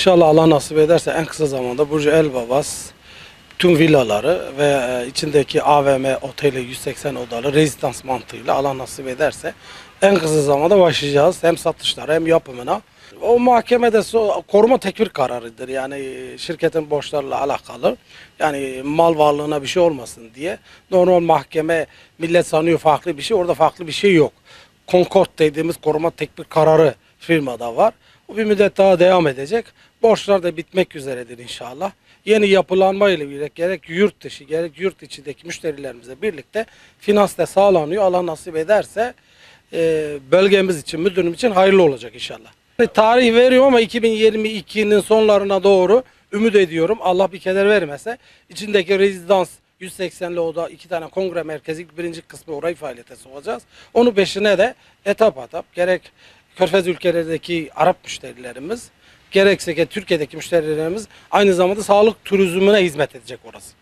İnşallah Allah nasip ederse en kısa zamanda Burcu Elbabas tüm villaları ve içindeki AVM, oteli 180 odalı rezidans mantığıyla Allah nasip ederse en kısa zamanda başlayacağız. Hem satışlara hem yapımına. O mahkemede koruma tekfir kararıdır. Yani şirketin borçlarla alakalı. Yani mal varlığına bir şey olmasın diye. Normal mahkeme millet sanıyor farklı bir şey. Orada farklı bir şey yok. Concord dediğimiz koruma tekfir kararı firmada var. O bir müddet daha devam edecek. Borçlar da bitmek üzeredir inşallah. Yeni yapılanma ile birlikte gerek yurt dışı gerek yurt içindeki müşterilerimizle birlikte finans da sağlanıyor. Allah nasip ederse bölgemiz için, müdürüm için hayırlı olacak inşallah. Tarih veriyorum ama 2022'nin sonlarına doğru ümit ediyorum. Allah bir keder vermese. İçindeki rezidans 180'li oda 2 tane kongre merkezi birinci kısmı orayı faaliyete sokacağız. Onun peşine de etap gerek Körfez ülkelerindeki Arap müşterilerimiz gerekse ki Türkiye'deki müşterilerimiz aynı zamanda sağlık turizmine hizmet edecek orası.